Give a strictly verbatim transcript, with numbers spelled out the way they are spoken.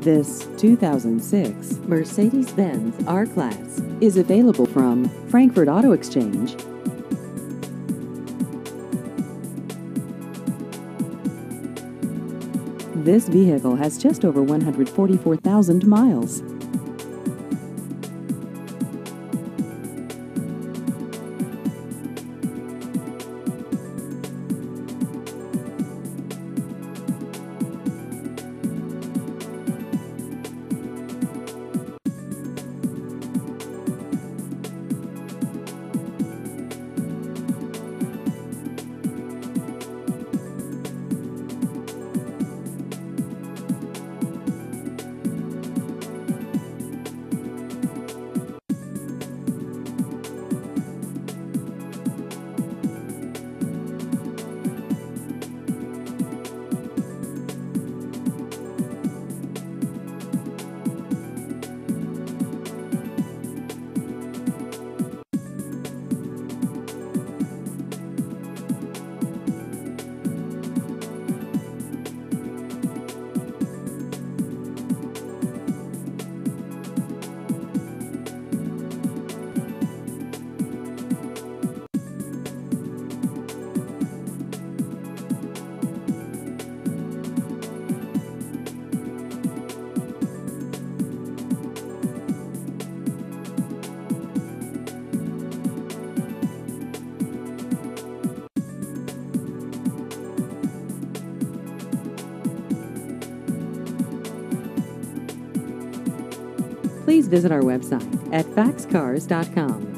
This two thousand six Mercedes-Benz R-Class is available from Frankfort Auto Exchange. This vehicle has just over one hundred forty-four thousand miles. Please visit our website at fax cars dot com.